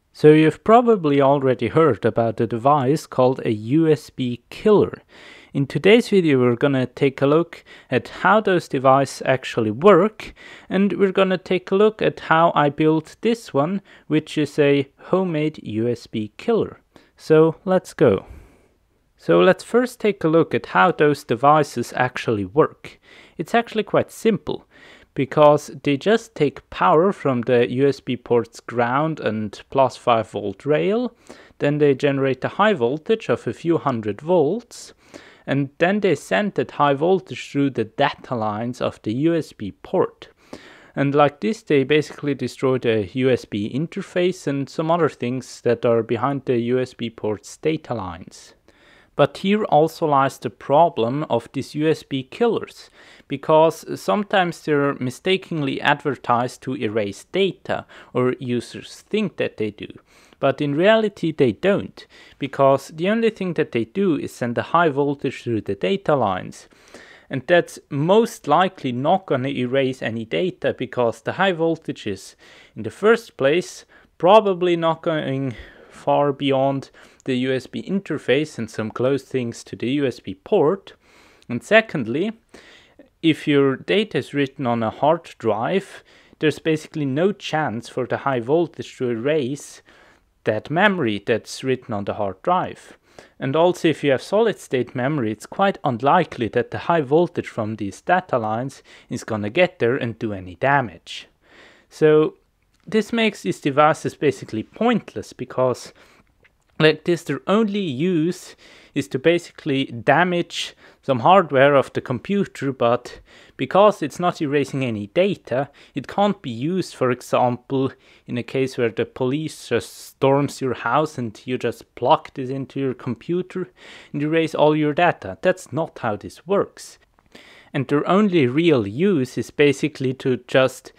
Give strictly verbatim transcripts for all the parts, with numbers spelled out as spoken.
So you've probably already heard about a device called a U S B killer. In today's video we're gonna take a look at how those devices actually work, and we're gonna take a look at how I built this one, which is a homemade U S B killer. So let's go. So let's first take a look at how those devices actually work. It's actually quite simple, because they just take power from the U S B port's ground and plus five volt rail, then they generate a high voltage of a few hundred volts, and then they send that high voltage through the data lines of the U S B port. And like this they basically destroy the U S B interface and some other things that are behind the U S B port's data lines. But here also lies the problem of these U S B killers, because sometimes they're mistakenly advertised to erase data, or users think that they do. But in reality they don't, because the only thing that they do is send a high voltage through the data lines. And that's most likely not going to erase any data, because the high voltage is, in the first place, probably not going far beyond the U S B interface and some close things to the U S B port. And secondly, if your data is written on a hard drive, there's basically no chance for the high voltage to erase that memory that's written on the hard drive. And also if you have solid state memory, it's quite unlikely that the high voltage from these data lines is gonna get there and do any damage. So this makes these devices basically pointless, because like this, their only use is to basically damage some hardware of the computer, but because it's not erasing any data, it can't be used, for example, in a case where the police just storms your house and you just plug this into your computer and erase all your data. That's not how this works. And their only real use is basically to just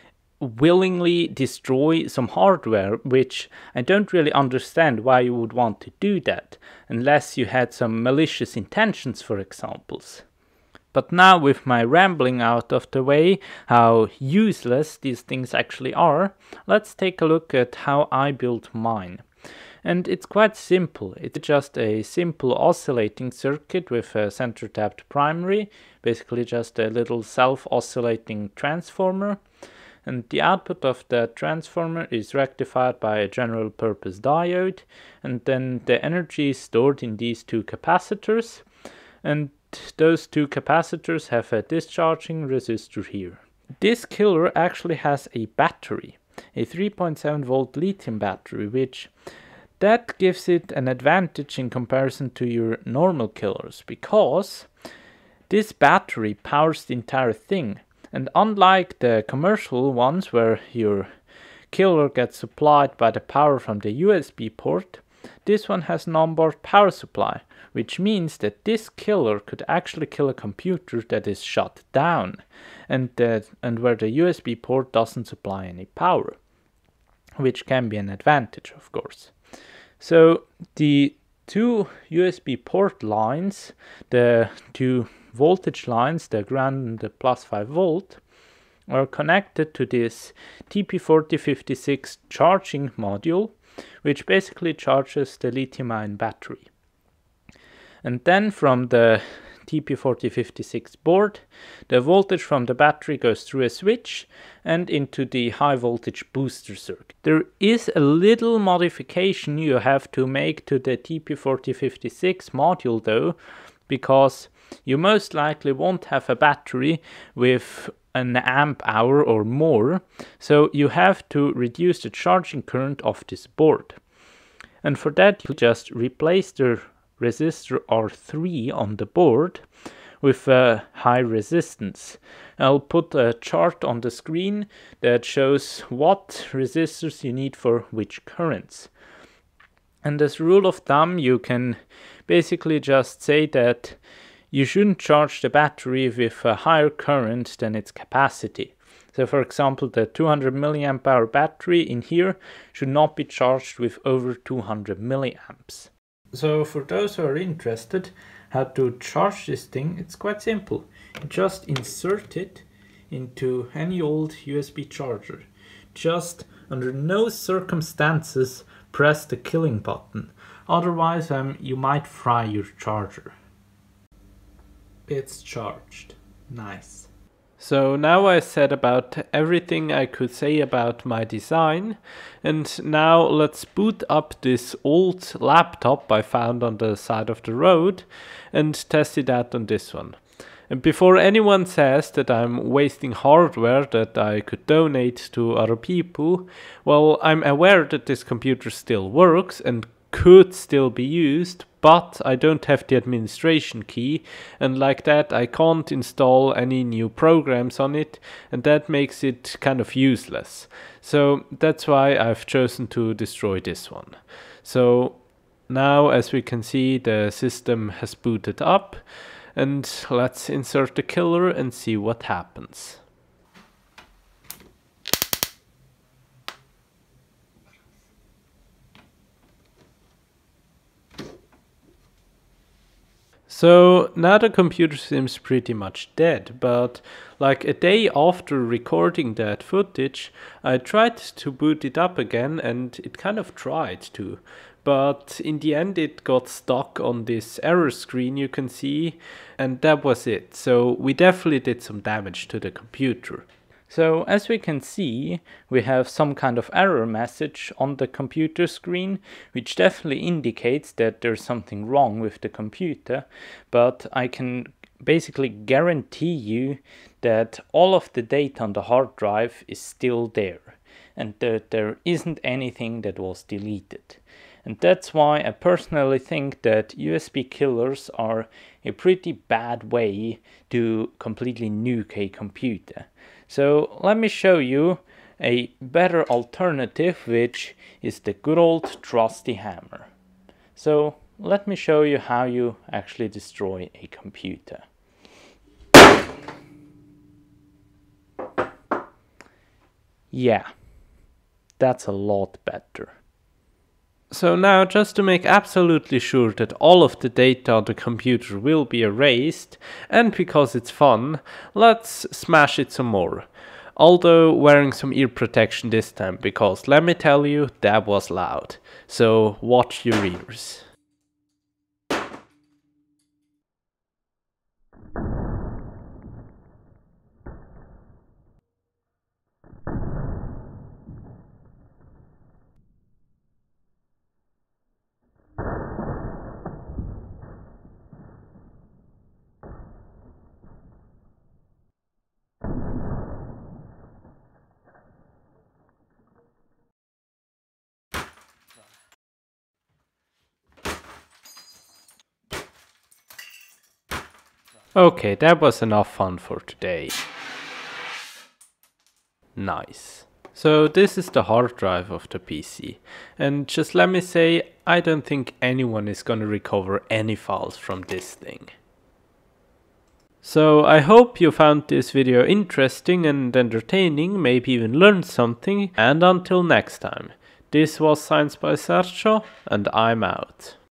willingly destroy some hardware, which I don't really understand why you would want to do that, unless you had some malicious intentions, for examples. But now, with my rambling out of the way, how useless these things actually are, let's take a look at how I built mine. And it's quite simple. It's just a simple oscillating circuit with a center tapped primary, basically just a little self-oscillating transformer. And the output of the transformer is rectified by a general purpose diode, and then the energy is stored in these two capacitors, and those two capacitors have a discharging resistor here. This killer actually has a battery, a three point seven volt lithium battery, which that gives it an advantage in comparison to your normal killers, because this battery powers the entire thing. And unlike the commercial ones where your killer gets supplied by the power from the U S B port, this one has an onboard power supply, which means that this killer could actually kill a computer that is shut down, and, that, and where the U S B port doesn't supply any power, which can be an advantage, of course. So the two U S B port lines, the two voltage lines, the ground and the plus five volt, are connected to this T P forty fifty-six charging module, which basically charges the lithium-ion battery. And then from the T P forty fifty-six board, the voltage from the battery goes through a switch and into the high voltage booster circuit. There is a little modification you have to make to the T P forty fifty-six module though, because you most likely won't have a battery with an amp hour or more, so you have to reduce the charging current of this board. And for that you just replace the resistor R three on the board with a high resistance. I'll put a chart on the screen that shows what resistors you need for which currents. And as a rule of thumb, you can basically just say that you shouldn't charge the battery with a higher current than its capacity. So for example, the two hundred milliamp hour battery in here should not be charged with over two hundred milliamps. So for those who are interested how to charge this thing, it's quite simple. You just insert it into any old U S B charger. Just under no circumstances press the killing button, otherwise um, you might fry your charger. It's charged. Nice. So now I said about everything I could say about my design, and now let's boot up this old laptop I found on the side of the road and test it out on this one. And before anyone says that I'm wasting hardware that I could donate to other people, well, I'm aware that this computer still works and could still be used, but I don't have the administration key, and like that I can't install any new programs on it, and that makes it kind of useless. So that's why I've chosen to destroy this one. So now, as we can see, the system has booted up, and let's insert the killer and see what happens. So now the computer seems pretty much dead, but like a day after recording that footage, I tried to boot it up again and it kind of tried to. But in the end it got stuck on this error screen you can see, and that was it. So we definitely did some damage to the computer. So as we can see, we have some kind of error message on the computer screen, which definitely indicates that there's something wrong with the computer, but I can basically guarantee you that all of the data on the hard drive is still there, and that there isn't anything that was deleted. And that's why I personally think that U S B killers are a pretty bad way to completely nuke a computer. So let me show you a better alternative, which is the good old trusty hammer. So let me show you how you actually destroy a computer. Yeah, that's a lot better. So now, just to make absolutely sure that all of the data on the computer will be erased, and because it's fun, let's smash it some more. Although wearing some ear protection this time, because let me tell you, that was loud. So watch your ears. Okay, that was enough fun for today. Nice. So this is the hard drive of the P C, and just let me say, I don't think anyone is gonna recover any files from this thing. So I hope you found this video interesting and entertaining, maybe even learned something, and until next time, this was Science by Sergio, and I'm out.